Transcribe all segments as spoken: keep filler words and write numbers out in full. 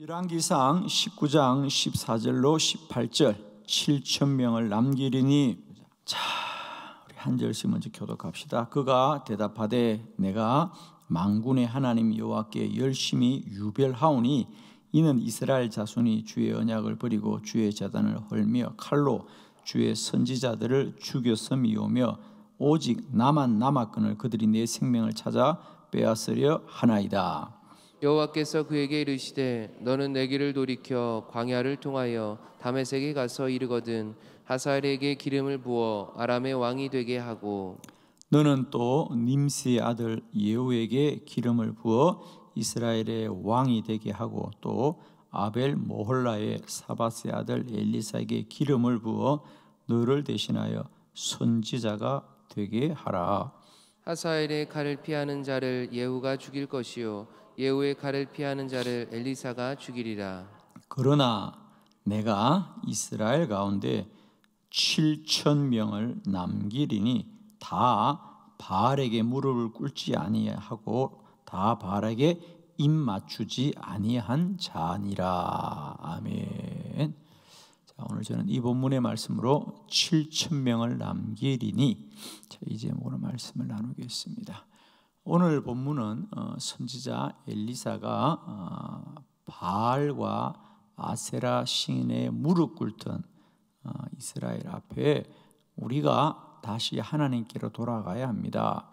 열왕기상 십구 장 십사 절로 십팔 절 칠천 명을 남기리니. 자, 우리 한 절씩 먼저 교독합시다. 그가 대답하되 내가 만군의 하나님 여호와께 열심히 유별하오니 이는 이스라엘 자손이 주의 언약을 버리고 주의 제단을 헐며 칼로 주의 선지자들을 죽였음이오며 오직 나만 남았거늘 그들이 내 생명을 찾아 빼앗으려 하나이다. 여호와께서 그에게 이르시되 너는 내 길을 돌이켜 광야를 통하여 다메섹에 가서 이르거든 하사엘에게 기름을 부어 아람의 왕이 되게 하고 너는 또 님스의 아들 예후에게 기름을 부어 이스라엘의 왕이 되게 하고 또 아벨 모홀라의 사밧의 아들 엘리사에게 기름을 부어 너를 대신하여 선지자가 되게 하라. 하사엘의 칼을 피하는 자를 예후가 죽일 것이요 예후의 칼을 피하는 자를 엘리사가 죽이리라. 그러나 내가 이스라엘 가운데 칠천 명을 남기리니 다 바알에게 무릎을 꿇지 아니하고 다 바알에게 입 맞추지 아니한 자니라. 아멘. 자, 오늘 저는 이 본문의 말씀으로 칠천 명을 남기리니, 자, 이 제목으로 말씀을 나누겠습니다. 오늘 본문은 어, 선지자 엘리사가 어, 바알과 아세라 신에 무릎 꿇던 어, 이스라엘 앞에 우리가 다시 하나님께로 돌아가야 합니다.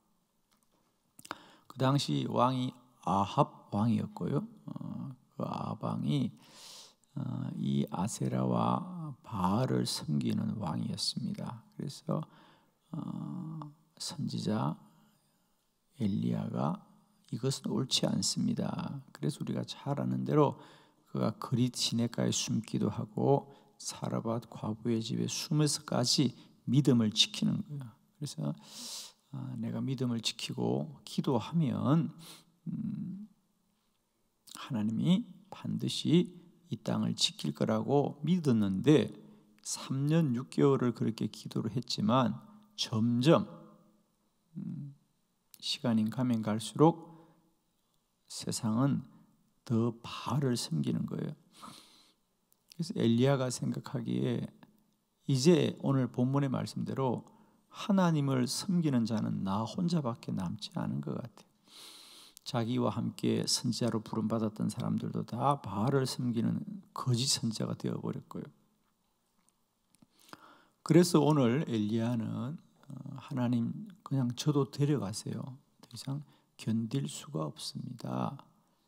그 당시 왕이 아합 왕이었고요. 어, 그 아합 왕이 어, 이 아세라와 바알을 섬기는 왕이었습니다. 그래서 어, 선지자 엘리야가 이것은 옳지 않습니다. 그래서 우리가 잘 아는 대로 그가 그릿 시내가에 숨기도 하고 사르밧 과부의 집에 숨어서까지 믿음을 지키는 거예요. 그래서 내가 믿음을 지키고 기도하면 하나님이 반드시 이 땅을 지킬 거라고 믿었는데 삼 년 육 개월을 그렇게 기도를 했지만 점점 시간이 가면 갈수록 세상은 더 바알을 섬기는 거예요. 그래서 엘리야가 생각하기에 이제 오늘 본문의 말씀대로 하나님을 섬기는 자는 나 혼자밖에 남지 않은 것 같아요. 자기와 함께 선지자로 부름받았던 사람들도 다 바알을 섬기는 거짓 선지자가 되어버렸고요. 그래서 오늘 엘리야는 하나님 그냥 저도 데려가세요. 더 이상 견딜 수가 없습니다.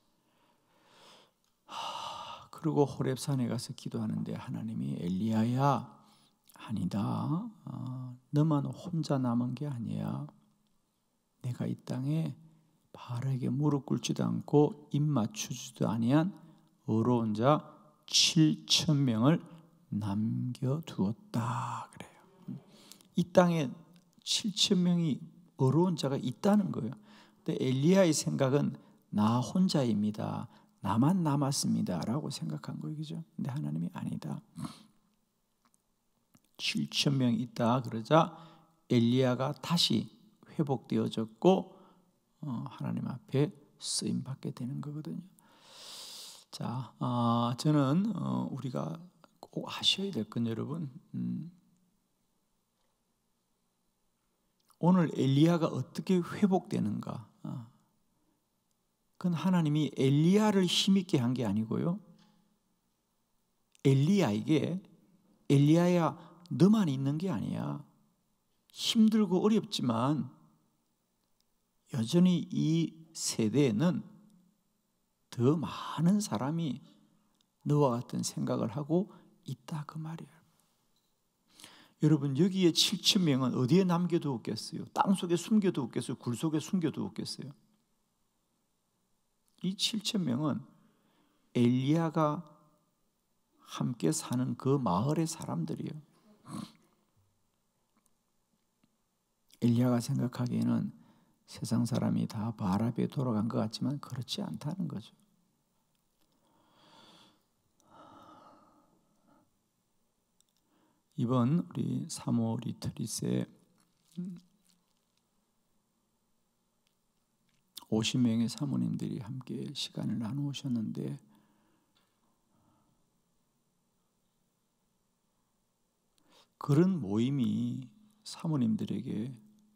하, 그리고 호렙산에 가서 기도하는데 하나님이 엘리야야, 아니다. 어, 너만 혼자 남은 게 아니야. 내가 이 땅에 바알에게 무릎 꿇지도 않고 입 맞추지도 아니한 어려운 자 칠천 명을 남겨두었다 그래요. 이 땅에 칠천 명이 어려운 자가 있다는 거예요. 근데 엘리야의 생각은 나 혼자입니다. 나만 남았습니다 라고 생각한 거예요. 그죠? 근데 하나님이 아니다. 칠천 명이 있다 그러자 엘리야가 다시 회복되어졌고 어, 하나님 앞에 쓰임 받게 되는 거거든요. 자, 어, 저는 어, 우리가 꼭 아셔야 될 건 여러분, 음, 오늘 엘리야가 어떻게 회복되는가? 어, 그건 하나님이 엘리야를 힘있게 한 게 아니고요. 엘리야에게 엘리야야 너만 있는 게 아니야. 힘들고 어렵지만 여전히 이 세대에는 더 많은 사람이 너와 같은 생각을 하고 있다 그 말이에요. 여러분 여기에 칠천 명은 어디에 남겨두었겠어요? 땅속에 숨겨두었겠어요? 굴 속에 숨겨두었겠어요? 이 칠천 명은 엘리야가 함께 사는 그 마을의 사람들이에요. 엘리야가 생각하기에는 세상 사람이 다 바알 앞에 돌아간 것 같지만 그렇지 않다는 거죠. 이번 우리 사모 리트릿에 오십 명의 사모님들이 함께 시간을 나누셨는데 그런 모임이 사모님들에게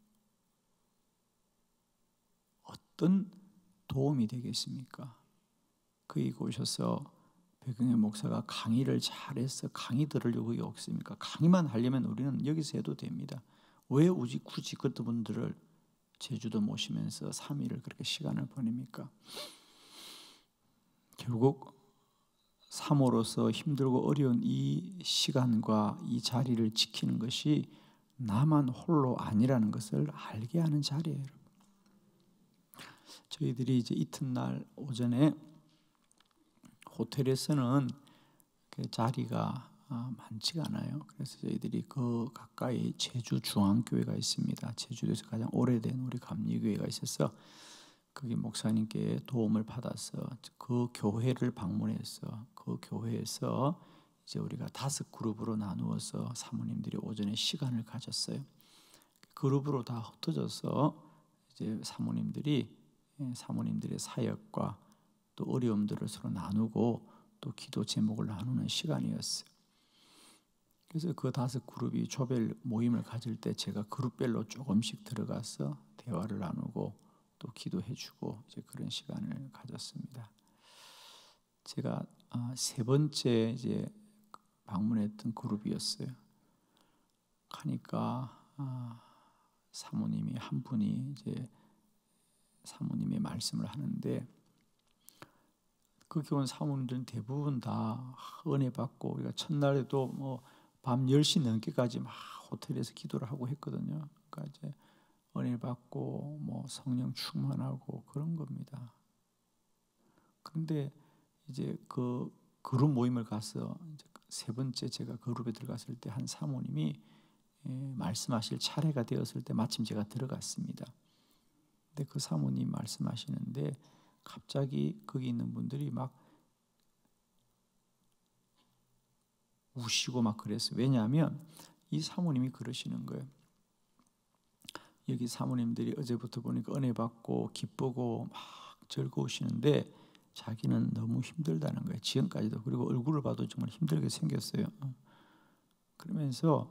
어떤 도움이 되겠습니까? 거기 오셔서 백영애 목사가 강의를 잘해서 강의 들으려고 여기 없습니까? 강의만 하려면 우리는 여기서 해도 됩니다. 왜 굳이 굳이 그분들을 제주도 모시면서 삼 일을 그렇게 시간을 보냅니까? 결국 사모로서 힘들고 어려운 이 시간과 이 자리를 지키는 것이 나만 홀로 아니라는 것을 알게 하는 자리예요. 저희들이 이제 이튿날 오전에 호텔에서는 그 자리가 많지가 않아요. 그래서 저희들이 그 가까이 제주 중앙교회가 있습니다. 제주도에서 가장 오래된 우리 감리교회가 있어서 거기 목사님께 도움을 받아서 그 교회를 방문해서 그 교회에서 이제 우리가 다섯 그룹으로 나누어서 사모님들이 오전에 시간을 가졌어요. 그룹으로 다 흩어져서 이제 사모님들이 사모님들의 사역과 또 어려움들을 서로 나누고 또 기도 제목을 나누는 시간이었어요. 그래서 그 다섯 그룹이 조별 모임을 가질 때 제가 그룹별로 조금씩 들어가서 대화를 나누고 또 기도해주고 이제 그런 시간을 가졌습니다. 제가 세 번째 이제 방문했던 그룹이었어요. 가니까 사모님이 한 분이 이제 사모님의 말씀을 하는데 거기 온 사모님들은 대부분 다 은혜 받고 우리가 첫날에도 뭐 밤 열 시 넘게까지 막 호텔에서 기도를 하고 했거든요. 그러니까 이제 은혜 받고 뭐 성령 충만하고 그런 겁니다. 그런데 이제 그 그룹 모임을 가서 이제 세 번째 제가 그룹에 들어갔을 때 한 사모님이 예, 말씀하실 차례가 되었을 때 마침 제가 들어갔습니다. 근데 그 사모님 말씀하시는데 갑자기 거기 있는 분들이 막 우시고 막 그랬어요. 왜냐하면 이 사모님이 그러시는 거예요. 여기 사모님들이 어제부터 보니까 은혜 받고 기쁘고 막 즐거우시는데 자기는 너무 힘들다는 거예요. 지금까지도. 그리고 얼굴을 봐도 정말 힘들게 생겼어요. 그러면서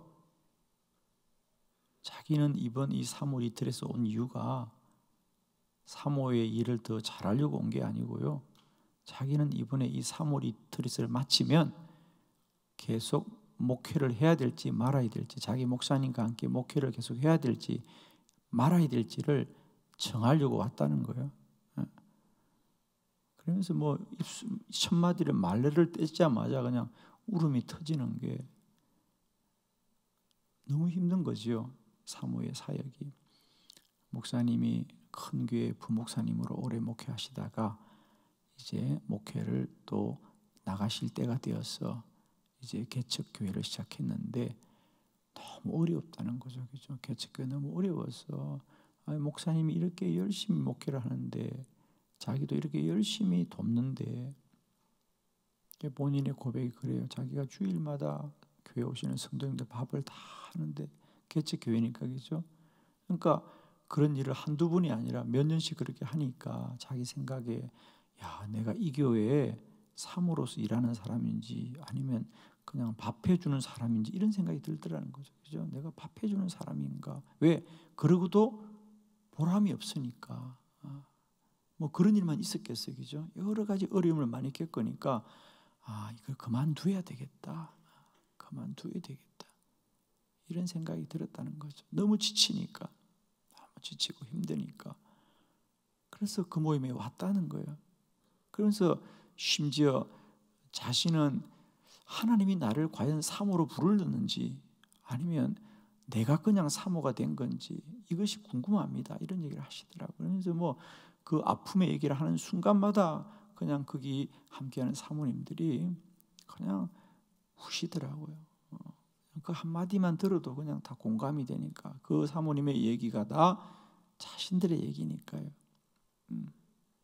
자기는 이번 이 사모 이틀에서 온 이유가 사모의 일을 더 잘하려고 온 게 아니고요. 자기는 이번에 이 사모 이틀을 마치면 계속 목회를 해야 될지 말아야 될지, 자기 목사님과 함께 목회를 계속 해야 될지 말아야 될지를 정하려고 왔다는 거예요. 그러면서 뭐 첫 마디를 말레를 떼자마자 그냥 울음이 터지는 게 너무 힘든 거죠. 사모의 사역이. 목사님이 큰 교회 부목사님으로 오래 목회하시다가 이제 목회를 또 나가실 때가 되어서 이제 개척교회를 시작했는데 너무 어렵다는 거죠. 그죠? 개척교회 너무 어려워서 아니, 목사님이 이렇게 열심히 목회를 하는데 자기도 이렇게 열심히 돕는데 본인의 고백이 그래요. 자기가 주일마다 교회 오시는 성도님들 밥을 다 하는데 개척교회니까 그죠? 그러니까 그런 일을 한두 분이 아니라 몇 년씩 그렇게 하니까 자기 생각에 야 내가 이 교회에 사모로서 일하는 사람인지 아니면 그냥 밥해주는 사람인지 이런 생각이 들더라는 거죠. 그죠? 내가 밥해주는 사람인가? 왜? 그러고도 보람이 없으니까. 뭐 그런 일만 있었겠어요. 그죠? 여러 가지 어려움을 많이 겪으니까 아 이걸 그만둬야 되겠다. 그만둬야 되겠다. 이런 생각이 들었다는 거죠. 너무 지치니까. 너무 지치고 힘드니까. 그래서 그 모임에 왔다는 거예요. 그러면서 심지어 자신은 하나님이 나를 과연 사모로 부르는지 아니면 내가 그냥 사모가 된 건지 이것이 궁금합니다. 이런 얘기를 하시더라고요. 그래서 뭐 그 아픔의 얘기를 하는 순간마다 그냥 거기 함께하는 사모님들이 그냥 우시더라고요. 그 한마디만 들어도 그냥 다 공감이 되니까 그 사모님의 얘기가 다 자신들의 얘기니까요. 음.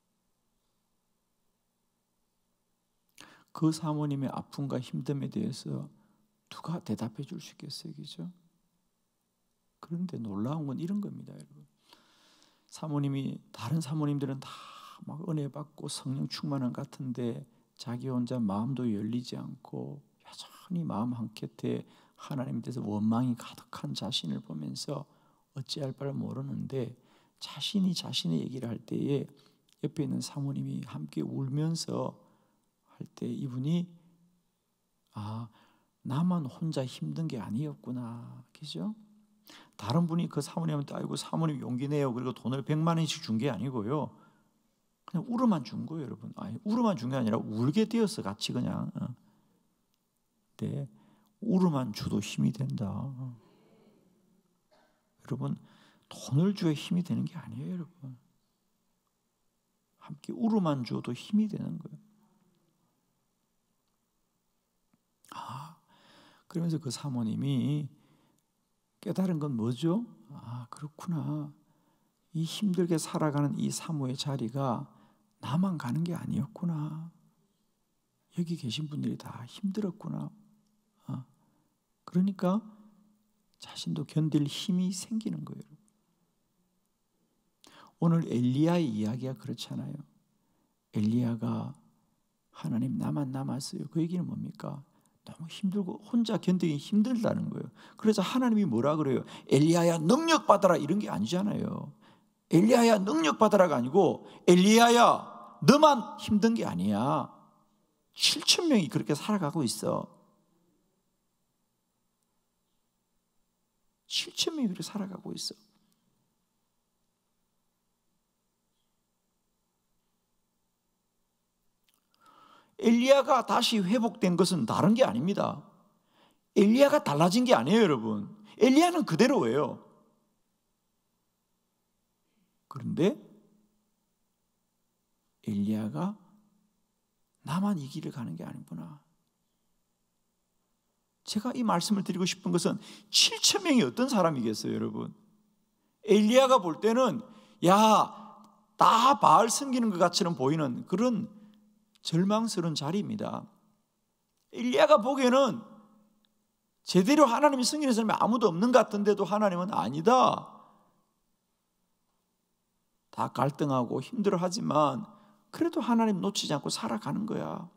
그 사모님의 아픔과 힘듦에 대해서 누가 대답해 줄 수 있겠어요? 그죠? 그런데 놀라운 건 이런 겁니다, 여러분. 사모님이 다른 사모님들은 다 막 은혜 받고 성령 충만한 것 같은데 자기 혼자 마음도 열리지 않고 여전히 마음 한켠에 하나님에 대해서 원망이 가득한 자신을 보면서 어찌할 바를 모르는데 자신이 자신의 얘기를 할 때에 옆에 있는 사모님이 함께 울면서 할 때 이분이 아, 나만 혼자 힘든 게 아니었구나. 그죠? 다른 분이 그 사모님한테 아이고 사모님 용기 내요. 그리고 돈을 백만 원씩 준 게 아니고요. 그냥 울어만 준 거예요, 여러분. 아니, 울어만 준 게 아니라 울게 되었어, 같이 그냥. 네, 울어만 줘도 힘이 된다. 여러분, 돈을 줘야 힘이 되는 게 아니에요, 여러분. 함께 울어만 줘도 힘이 되는 거예요. 아, 그러면서 그 사모님이 깨달은 건 뭐죠? 아, 그렇구나. 이 힘들게 살아가는 이 사모의 자리가 나만 가는 게 아니었구나. 여기 계신 분들이 다 힘들었구나. 아, 그러니까 자신도 견딜 힘이 생기는 거예요. 오늘 엘리야의 이야기가 그렇잖아요. 엘리야가 하나님 나만 남았어요. 그 얘기는 뭡니까? 너무 힘들고 혼자 견디기 힘들다는 거예요. 그래서 하나님이 뭐라 그래요? 엘리야야 능력 받아라 이런 게 아니잖아요. 엘리야야 능력 받아라가 아니고 엘리야야 너만 힘든 게 아니야. 칠천 명이 그렇게 살아가고 있어. 칠천 명이 그렇게 살아가고 있어. 엘리야가 다시 회복된 것은 다른 게 아닙니다. 엘리야가 달라진 게 아니에요, 여러분. 엘리야는 그대로예요. 그런데 엘리야가 나만 이 길을 가는 게 아니구나. 제가 이 말씀을 드리고 싶은 것은 칠천 명이 어떤 사람이겠어요, 여러분? 엘리야가 볼 때는 야, 다 바알 섬기는 것 같이는 보이는 그런 절망스러운 자리입니다. 엘리야가 보기에는 제대로 하나님이 섬기는 사람이 아무도 없는 것 같은데도 하나님은 아니다. 다 갈등하고 힘들어하지만 그래도 하나님 놓치지 않고 살아가는 거야.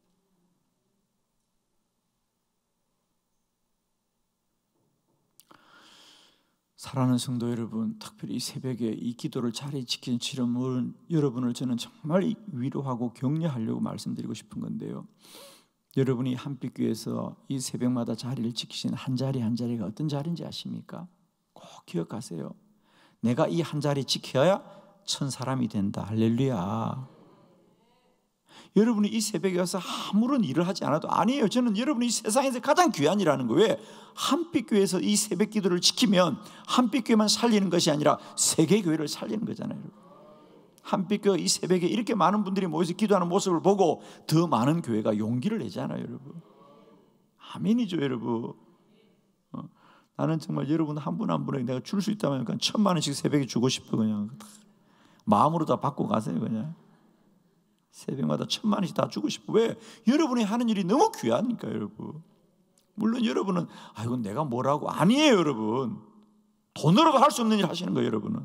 사랑하는 성도 여러분, 특별히 이 새벽에 이 기도를 자리 지키는 지름을 여러분을 저는 정말 위로하고 격려하려고 말씀드리고 싶은 건데요. 여러분이 한빛교회에서 이 새벽마다 자리를 지키시는 한 자리 한 자리가 어떤 자리인지 아십니까? 꼭 기억하세요. 내가 이 한 자리 지켜야 천 사람이 된다. 할렐루야. 여러분이 이 새벽에 와서 아무런 일을 하지 않아도 아니에요. 저는 여러분이 이 세상에서 가장 귀한 일하는 거예요. 왜? 한빛교회에서 이 새벽 기도를 지키면 한빛교회만 살리는 것이 아니라 세계교회를 살리는 거잖아요. 한빛교회 이 새벽에 이렇게 많은 분들이 모여서 기도하는 모습을 보고 더 많은 교회가 용기를 내잖아요, 여러분. 아멘이죠, 여러분. 어, 나는 정말 여러분 한 분 한 분에게 내가 줄 수 있다면 그냥 천만 원씩 새벽에 주고 싶어. 그냥 마음으로 다 받고 가세요. 그냥 새벽마다 천만 원씩 다 주고 싶어. 왜? 여러분이 하는 일이 너무 귀하니까, 여러분. 물론 여러분은 아 이건 내가 뭐라고 아니에요, 여러분. 돈으로도 할 수 없는 일 하시는 거예요, 여러분은.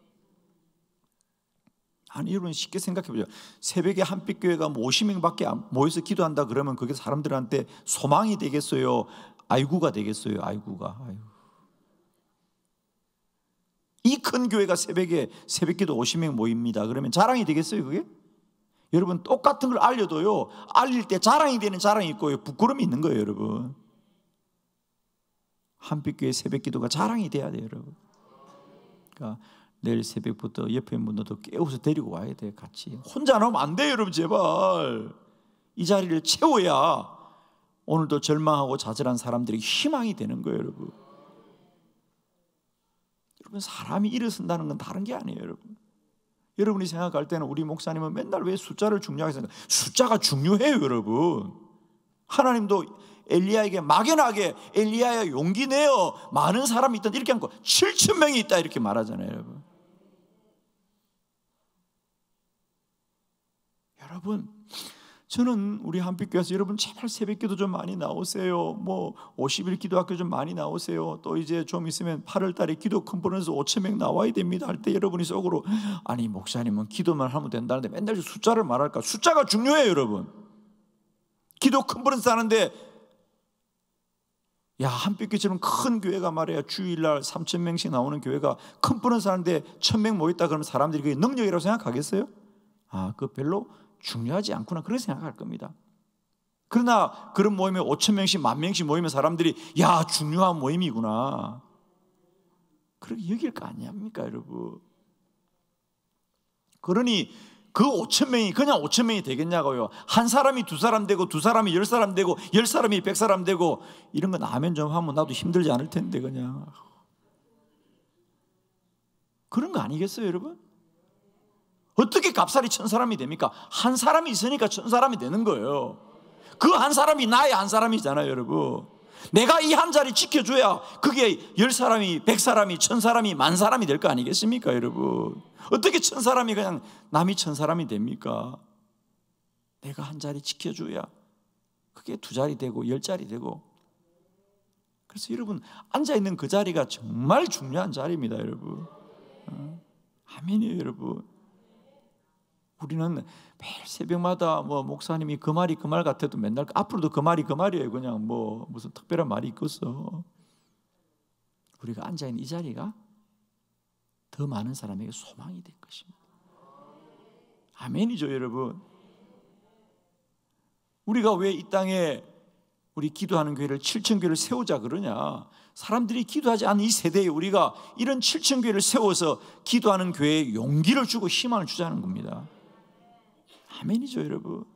아니, 여러분 쉽게 생각해 보죠. 새벽에 한빛교회가 오십 명밖에 모여서 기도한다 그러면 그게 사람들한테 소망이 되겠어요? 아이구가 되겠어요? 아이구가. 아이고. 이 큰 교회가 새벽에 새벽기도 오십 명 모입니다. 그러면 자랑이 되겠어요, 그게? 여러분 똑같은 걸 알려도요, 알릴 때 자랑이 되는 자랑이 있고요, 부끄러움이 있는 거예요, 여러분. 한빛교회 새벽기도가 자랑이 돼야 돼요, 여러분. 그러니까 내일 새벽부터 옆에 분들도 깨워서 데리고 와야 돼요, 같이. 혼자 나오면 안 돼요, 여러분. 제발 이 자리를 채워야 오늘도 절망하고 좌절한 사람들이 희망이 되는 거예요, 여러분. 여러분 사람이 일어선다는 건 다른 게 아니에요, 여러분. 여러분이 생각할 때는 우리 목사님은 맨날 왜 숫자를 중요하게 생각해요? 숫자가 중요해요, 여러분. 하나님도 엘리야에게 막연하게 엘리야야 용기 내어 많은 사람이 있다 이렇게 않고 칠천 명이 있다 이렇게 말하잖아요, 여러분. 여러분, 저는 우리 한빛교회에서 여러분 제발 새벽기도 좀 많이 나오세요. 뭐 오십 일 기도학교 좀 많이 나오세요. 또 이제 좀 있으면 팔월 달에 기도 컨퍼런스 오천 명 나와야 됩니다 할 때 여러분이 속으로 아니 목사님은 기도만 하면 된다는데 맨날 숫자를 말할까? 숫자가 중요해요, 여러분. 기도 컨퍼런스 하는데 야, 한빛교회처럼 큰 교회가 말이야 주일날 삼천 명씩 나오는 교회가 큰 뿔은 사는데 천 명 모였다 그러면 사람들이 그게 능력이라고 생각하겠어요? 아, 그거 별로 중요하지 않구나 그렇게 생각할 겁니다. 그러나 그런 모임에 오천 명씩 만 명씩 모이면 사람들이 야, 중요한 모임이구나 그렇게 여길 거 아니합니까 여러분? 그러니 그 오천 명이 그냥 오천 명이 되겠냐고요. 한 사람이 두 사람 되고 두 사람이 열 사람 되고 열 사람이 백 사람 되고 이런 건 아멘 좀 하면 나도 힘들지 않을 텐데 그냥 그런 거 아니겠어요 여러분? 어떻게 값살이 천 사람이 됩니까? 한 사람이 있으니까 천 사람이 되는 거예요. 그 한 사람이 나의 한 사람이잖아요 여러분. 내가 이 한 자리 지켜줘야 그게 열 사람이 백 사람이 천 사람이 만 사람이 될 거 아니겠습니까 여러분? 어떻게 천 사람이 그냥 남이 천 사람이 됩니까? 내가 한 자리 지켜줘야 그게 두 자리 되고 열 자리 되고. 그래서 여러분 앉아있는 그 자리가 정말 중요한 자리입니다 여러분. 어? 아멘이에요 여러분. 우리는 매일 새벽마다 뭐 목사님이 그 말이 그 말 같아도 맨날 앞으로도 그 말이 그 말이에요. 그냥 뭐 무슨 특별한 말이 있겠어. 우리가 앉아있는 이 자리가 더 많은 사람에게 소망이 될 것입니다. 아멘이죠 여러분. 우리가 왜 이 땅에 우리 기도하는 교회를 칠천 교회를 세우자 그러냐. 사람들이 기도하지 않은 이 세대에 우리가 이런 칠천 교회를 세워서 기도하는 교회에 용기를 주고 희망을 주자는 겁니다. 아멘이죠 여러분.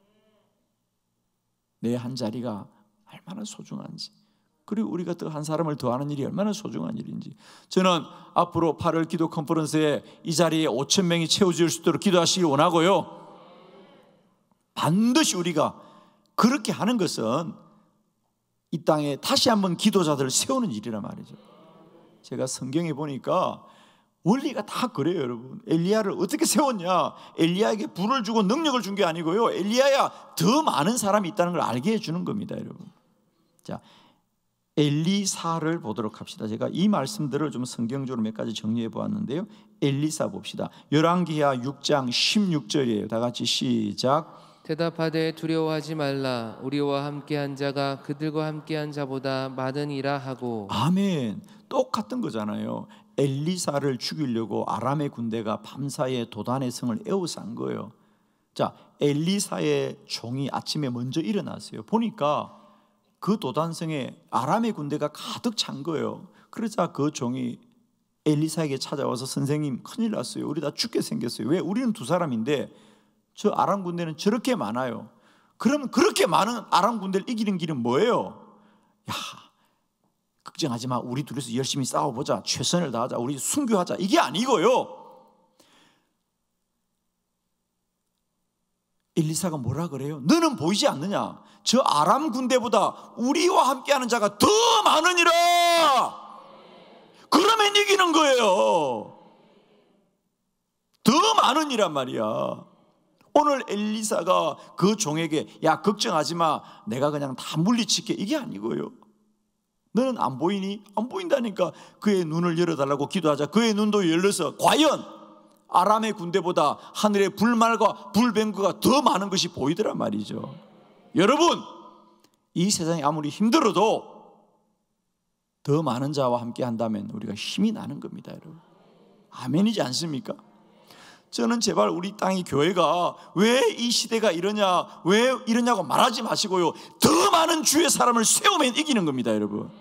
내 한 자리가 얼마나 소중한지, 그리고 우리가 또 한 사람을 더하는 일이 얼마나 소중한 일인지. 저는 앞으로 팔월 기도 컨퍼런스에 이 자리에 오천 명이 채워질 수 있도록 기도하시길 원하고요, 반드시 우리가 그렇게 하는 것은 이 땅에 다시 한번 기도자들을 세우는 일이란 말이죠. 제가 성경에 보니까 원리가 다 그래요 여러분. 엘리야를 어떻게 세웠냐, 엘리야에게 불을 주고 능력을 준 게 아니고요, 엘리야야 더 많은 사람이 있다는 걸 알게 해주는 겁니다 여러분. 자, 엘리사를 보도록 합시다. 제가 이 말씀들을 좀 성경적으로 몇 가지 정리해 보았는데요, 엘리사 봅시다. 열왕기하 육 장 십육 절이에요. 다 같이 시작. 대답하되 두려워하지 말라. 우리와 함께한 자가 그들과 함께한 자보다 많으니라 하고. 아멘. 똑같은 거잖아요. 엘리사를 죽이려고 아람의 군대가 밤사이에 도단의 성을 에워싼 거예요. 자, 엘리사의 종이 아침에 먼저 일어났어요. 보니까 그 도단성에 아람의 군대가 가득 찬 거예요. 그러자 그 종이 엘리사에게 찾아와서 선생님 큰일 났어요. 우리 다 죽게 생겼어요. 왜? 우리는 두 사람인데 저 아람 군대는 저렇게 많아요. 그럼 그렇게 많은 아람 군대를 이기는 길은 뭐예요? 야, 걱정하지 마. 우리 둘이서 열심히 싸워보자. 최선을 다하자. 우리 순교하자. 이게 아니고요, 엘리사가 뭐라 그래요? 너는 보이지 않느냐? 저 아람 군대보다 우리와 함께하는 자가 더 많으니라. 그러면 이기는 거예요. 더 많으니란 말이야. 오늘 엘리사가 그 종에게 야 걱정하지 마, 내가 그냥 다 물리칠게, 이게 아니고요, 너는 안 보이니? 안 보인다니까 그의 눈을 열어달라고 기도하자. 그의 눈도 열려서 과연 아람의 군대보다 하늘의 불말과 불병거가 더 많은 것이 보이더란 말이죠. 여러분, 이 세상이 아무리 힘들어도 더 많은 자와 함께 한다면 우리가 힘이 나는 겁니다 여러분. 아멘이지 않습니까? 저는 제발 우리 땅의 교회가 왜 이 시대가 이러냐, 왜 이러냐고 말하지 마시고요, 더 많은 주의 사람을 세우면 이기는 겁니다 여러분.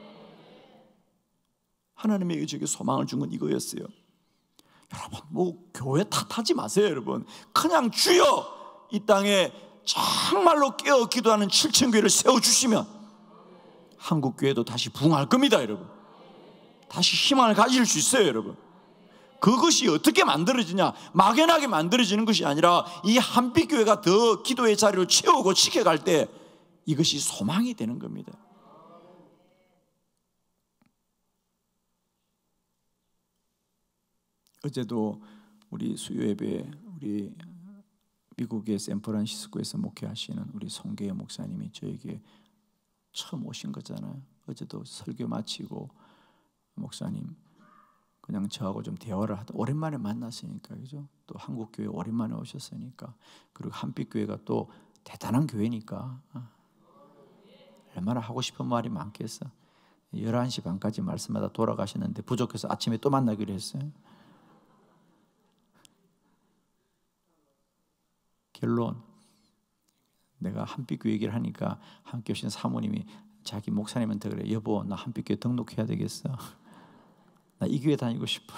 하나님의 저에게 소망을 준 건 이거였어요. 여러분, 뭐 교회 탓하지 마세요 여러분. 그냥 주여 이 땅에 정말로 깨어 기도하는 칠천 교회를 세워주시면 한국 교회도 다시 부흥할 겁니다 여러분. 다시 희망을 가질 수 있어요 여러분. 그것이 어떻게 만들어지냐, 막연하게 만들어지는 것이 아니라 이 한빛교회가 더 기도의 자리를 채우고 지켜갈 때 이것이 소망이 되는 겁니다. 어제도 우리 수요예배, 우리 미국의 샌프란시스코에서 목회하시는 우리 송계의 목사님이 저에게 처음 오신 거잖아요. 어제도 설교 마치고 목사님 그냥 저하고 좀 대화를 하다, 오랜만에 만났으니까, 그죠? 또 한국 교회 오랜만에 오셨으니까, 그리고 한빛 교회가 또 대단한 교회니까 얼마나 하고 싶은 말이 많겠어. 열한 시 반까지 말씀마다 돌아가셨는데 부족해서 아침에 또 만나기로 했어요. 결론, 내가 한빛교회 얘기를 하니까 함께 오신 사모님이 자기 목사님한테 그래, 여보 나 한빛교회 등록해야 되겠어. 나 이 교회 다니고 싶어.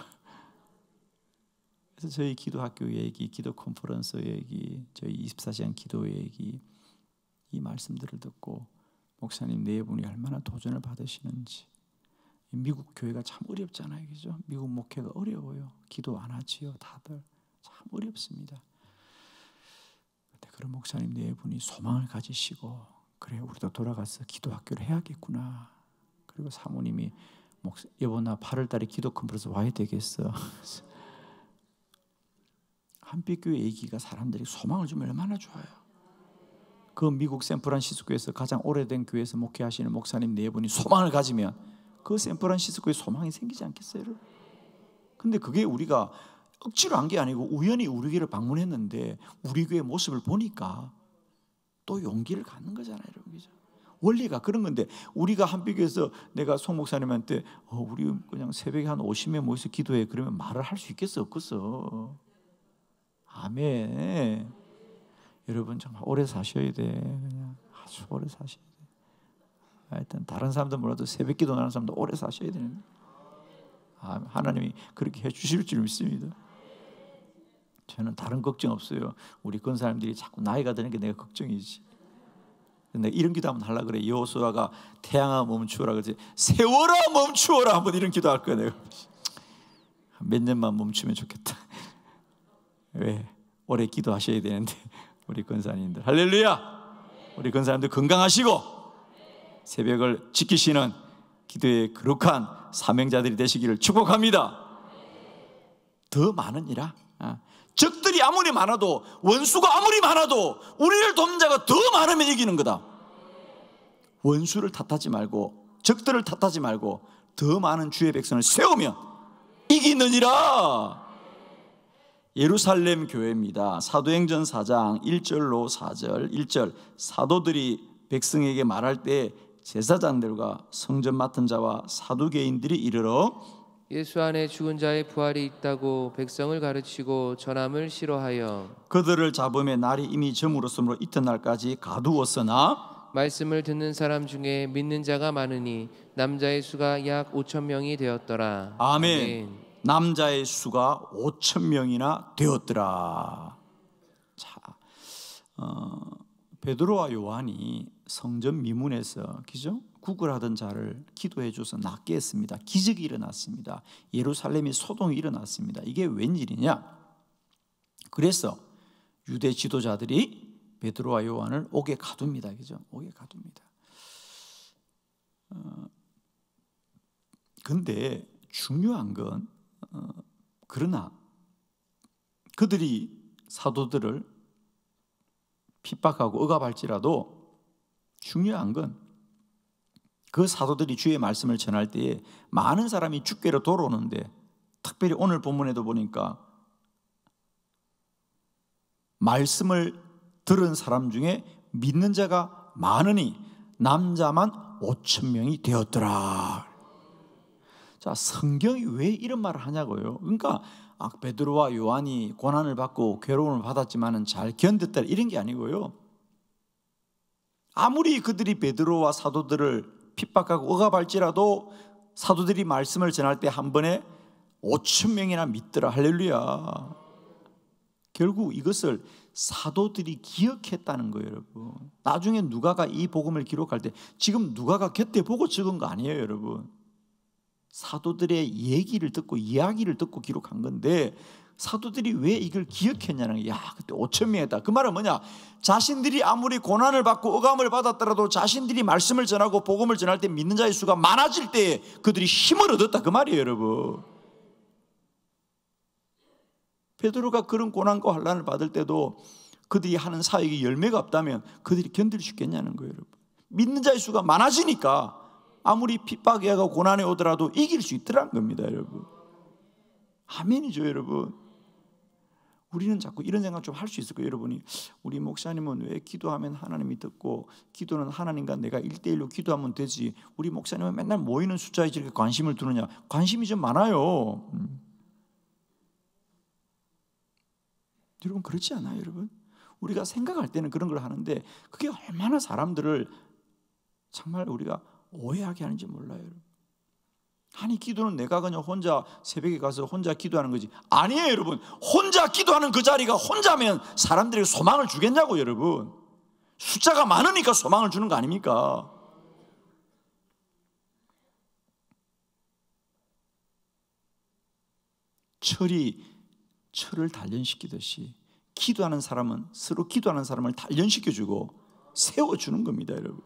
그래서 저희 기도학교 얘기, 기도 컨퍼런스 얘기, 저희 이십사 시간 기도 얘기, 이 말씀들을 듣고 목사님 네 분이 얼마나 도전을 받으시는지. 미국 교회가 참 어렵잖아요, 그죠? 미국 목회가 어려워요. 기도 안 하지요, 다들 참 어렵습니다. 그런 목사님 네 분이 소망을 가지시고, 그래 우리도 돌아가서 기도학교를 해야겠구나. 그리고 사모님이 목사, 여보 나 팔월 달에 기도 컨퍼런스 와야 되겠어. 한빛교회 얘기가 사람들이 소망을 주면 얼마나 좋아요. 그 미국 샌프란시스코에서 가장 오래된 교회에서 목회하시는 목사님 네 분이 소망을 가지면 그 샌프란시스코에 소망이 생기지 않겠어요, 여러분? 근데 그게 우리가 억지로 한 게 아니고 우연히 우리 교회를 방문했는데 우리 교회 모습을 보니까 또 용기를 갖는 거잖아요, 여러분. 그죠? 원리가 그런 건데, 우리가 한빛교회에서 내가 송 목사님한테 어, 우리 그냥 새벽에 한 오십 명 모여서 기도해 그러면 말을 할 수 있겠어, 없겠어? 아멘. 여러분 정말 오래 사셔야 돼. 그냥 아주 오래 사셔야 돼. 하여튼 다른 사람들 몰라도 새벽 기도하는 사람도 오래 사셔야 되는. 아, 하나님이 그렇게 해주실 줄 믿습니다. 저는 다른 걱정 없어요. 우리 그 사람들이 자꾸 나이가 드는 게 내가 걱정이지. 근데 이런 기도 한번 하려고 그래. 여호수아가 태양아 멈추어라 그러지, 세월아 멈추어라 한번 이런 기도 할 거야. 내가 몇 년만 멈추면 좋겠다. 왜? 오래 기도하셔야 되는데 우리 권사님들 할렐루야. 우리 권사님들 건강하시고 새벽을 지키시는 기도의 거룩한 사명자들이 되시기를 축복합니다. 더 많은 이라. 적들이 아무리 많아도, 원수가 아무리 많아도 우리를 돕는 자가 더 많으면 이기는 거다. 원수를 탓하지 말고 적들을 탓하지 말고 더 많은 주의 백성을 세우면 이기느니라. 예루살렘 교회입니다. 사도행전 사 장 일 절로 사 절. 일 절, 사도들이 백성에게 말할 때 제사장들과 성전 맡은 자와 사두개인들이 이르러 예수 안에 죽은 자의 부활이 있다고 백성을 가르치고 전함을 싫어하여 그들을 잡음에 날이 이미 저물었으므로 이튿날까지 가두었으나 말씀을 듣는 사람 중에 믿는 자가 많으니 남자의 수가 약 오천 명이 되었더라. 아멘. 아멘. 남자의 수가 오천 명이나 되었더라. 자, 어, 베드로와 요한이 성전 미문에서 그죠? 구걸하던 자를 기도해 줘서 낫게 했습니다. 기적이 일어났습니다. 예루살렘이 소동이 일어났습니다. 이게 웬일이냐? 그래서 유대 지도자들이 베드로와 요한을 옥에 가둡니다. 그죠? 옥에 가둡니다. 어, 근데 중요한 건 어, 그러나 그들이 사도들을 핍박하고 억압할지라도 중요한 건 그 사도들이 주의 말씀을 전할 때에 많은 사람이 주께로 돌아오는데, 특별히 오늘 본문에도 보니까 말씀을 들은 사람 중에 믿는 자가 많으니 남자만 오천 명이 되었더라. 자, 성경이 왜 이런 말을 하냐고요. 그러니까 아, 베드로와 요한이 고난을 받고 괴로움을 받았지만은 잘 견뎠다 이런 게 아니고요. 아무리 그들이 베드로와 사도들을 핍박하고 억압할지라도 사도들이 말씀을 전할 때 한 번에 오천 명이나 믿더라. 할렐루야. 결국 이것을 사도들이 기억했다는 거예요, 여러분. 나중에 누가가 이 복음을 기록할 때 지금 누가가 곁에 보고 적은 거 아니에요, 여러분. 사도들의 얘기를 듣고 이야기를 듣고 기록한 건데, 사도들이 왜 이걸 기억했냐는 거예요. 야, 그때 오천 명이었다. 그 말은 뭐냐? 자신들이 아무리 고난을 받고 억압을 받았더라도 자신들이 말씀을 전하고 복음을 전할 때 믿는 자의 수가 많아질 때에 그들이 힘을 얻었다. 그 말이에요, 여러분. 베드로가 그런 고난과 환난을 받을 때도 그들이 하는 사역이 열매가 없다면 그들이 견딜 수 있겠냐는 거예요, 여러분. 믿는 자의 수가 많아지니까 아무리 핍박이 하고 고난이 오더라도 이길 수 있더라는 겁니다, 여러분. 아멘이죠, 여러분. 우리는 자꾸 이런 생각 좀 할 수 있을 거예요. 여러분이 우리 목사님은 왜 기도하면 하나님이 듣고 기도는 하나님과 내가 일대일로 기도하면 되지, 우리 목사님은 맨날 모이는 숫자에 이렇게 관심을 두느냐. 관심이 좀 많아요. 음. 여러분 그렇지 않아요? 여러분 우리가 생각할 때는 그런 걸 하는데 그게 얼마나 사람들을 정말 우리가 오해하게 하는지 몰라요. 여러분. 아니 기도는 내가 그냥 혼자 새벽에 가서 혼자 기도하는 거지. 아니에요 여러분. 혼자 기도하는 그 자리가 혼자면 사람들에게 소망을 주겠냐고. 여러분 숫자가 많으니까 소망을 주는 거 아닙니까? 철이 철을 단련시키듯이 기도하는 사람은 서로 기도하는 사람을 단련시켜주고 세워주는 겁니다. 여러분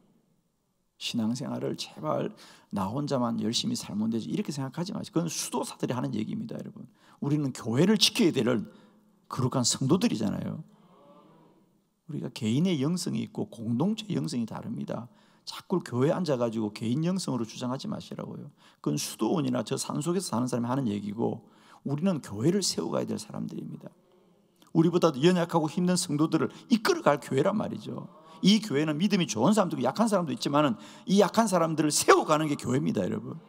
신앙생활을 제발 나 혼자만 열심히 살면 되지 이렇게 생각하지 마세요. 그건 수도사들이 하는 얘기입니다. 여러분 우리는 교회를 지켜야 될 거룩한 성도들이잖아요. 우리가 개인의 영성이 있고 공동체 영성이 다릅니다. 자꾸 교회에 앉아가지고 개인 영성으로 주장하지 마시라고요. 그건 수도원이나 저 산속에서 사는 사람이 하는 얘기고 우리는 교회를 세워가야 될 사람들입니다. 우리보다 연약하고 힘든 성도들을 이끌어갈 교회란 말이죠. 이 교회는 믿음이 좋은 사람도 있고 약한 사람도 있지만은 이 약한 사람들을 세워가는 게 교회입니다. 여러분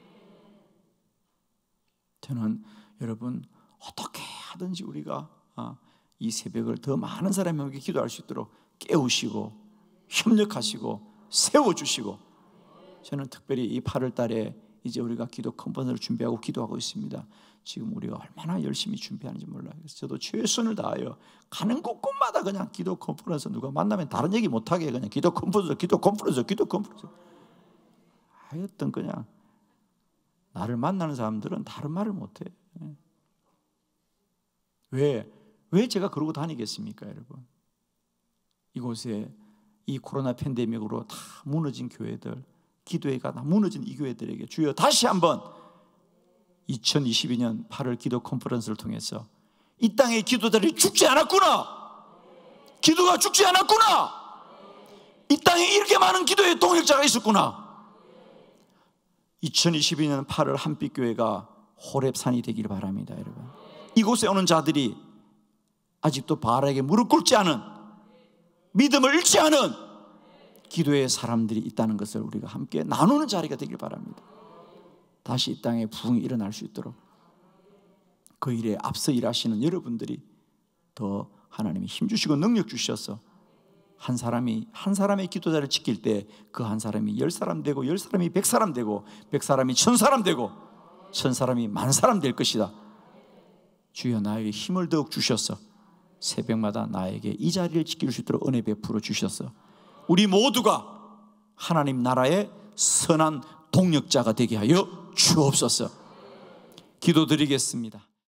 저는 여러분 어떻게 하든지 우리가 이 새벽을 더 많은 사람에게 기도할 수 있도록 깨우시고 협력하시고 세워주시고, 저는 특별히 이 팔월 달에 이제 우리가 기도 컨퍼런스를 준비하고 기도하고 있습니다. 지금 우리가 얼마나 열심히 준비하는지 몰라요. 그래서 저도 최선을 다하여 가는 곳곳마다 그냥 기도 컨퍼런스, 누가 만나면 다른 얘기 못하게 그냥 기도 컨퍼런스, 기도 컨퍼런스, 기도 컨퍼런스. 하여튼 그냥 나를 만나는 사람들은 다른 말을 못해. 왜? 왜 제가 그러고 다니겠습니까, 여러분? 이곳에 이 코로나 팬데믹으로 다 무너진 교회들, 기도회가 다 무너진 이 교회들에게 주여 다시 한번 이천이십이 년 팔월 기도 컨퍼런스를 통해서 이 땅의 기도자들이 죽지 않았구나, 기도가 죽지 않았구나, 이 땅에 이렇게 많은 기도의 동역자가 있었구나. 이천이십이 년 팔월 한빛교회가 호렙산이 되기를 바랍니다. 여러분, 이곳에 오는 자들이 아직도 바알에게 무릎 꿇지 않은, 믿음을 잃지 않은 기도의 사람들이 있다는 것을 우리가 함께 나누는 자리가 되길 바랍니다. 다시 이 땅에 부흥이 일어날 수 있도록 그 일에 앞서 일하시는 여러분들이 더 하나님이 힘주시고 능력 주셔서 한 사람이 한 사람의 기도자를 지킬 때 그 한 사람이 열 사람 되고, 열 사람이 백 사람 되고, 백 사람이 천 사람 되고, 천 사람이 만 사람 될 것이다. 주여 나에게 힘을 더욱 주셔서 새벽마다 나에게 이 자리를 지킬 수 있도록 은혜 베풀어 주셔서 우리 모두가 하나님 나라의 선한 동력자가 되게 하여 주옵소서. 기도드리겠습니다.